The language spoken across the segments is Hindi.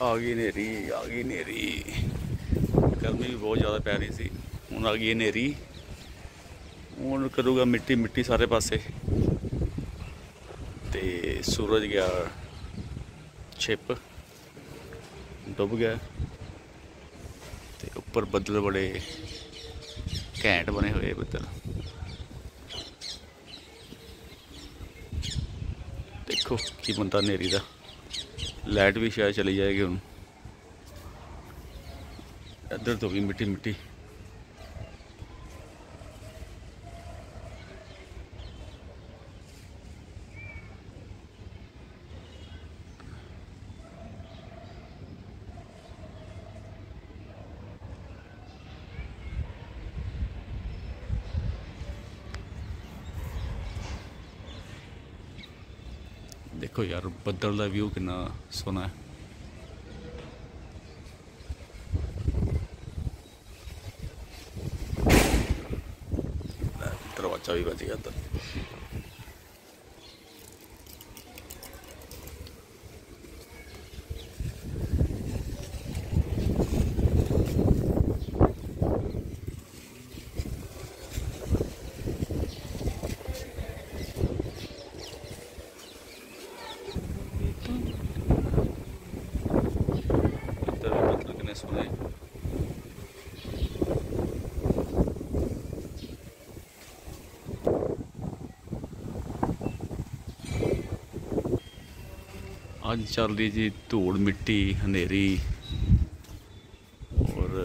आ गई नेरी, आ गई नेरी। गर्मी भी बहुत ज़्यादा पै रही सी, हुण आ गई नेरी। हुण करूँगा मिट्टी मिट्टी सारे पासे। ते सूरज गया छिप, डुब गया। ते उपर बदल बड़े घैंट बने हुए बदल। देखो की बनता नेरी का। लाइट भी शायद चली जाएगी हुण। इधर तो भी मिट्टी मिट्टी। देखो यार बदल का व्यू कितना सोहना है। दरवाजा भी बच गया इधर। सुने आज चल रही जी धूड़ मिट्टी हनेरी। और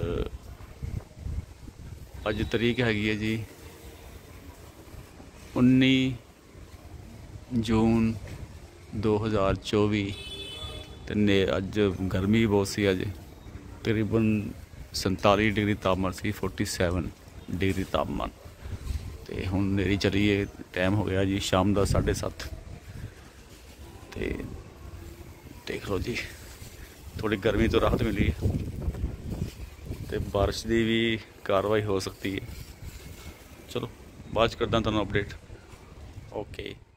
अज तरीक हैगी है जी 19 जून 2024। ते अज गर्मी भी बहुत सी। अज तकरीबन 47 डिग्री तापमान सी, 47 डिग्री तापमान। तो हुण नेरी चली है। टाइम हो गया जी शाम का 7:30। तो देख लो जी थोड़ी गर्मी तो राहत मिली है। तो बारिश की भी कार्रवाई हो सकती है। चलो बाद करदा तुहानूं अपडेट। ओके।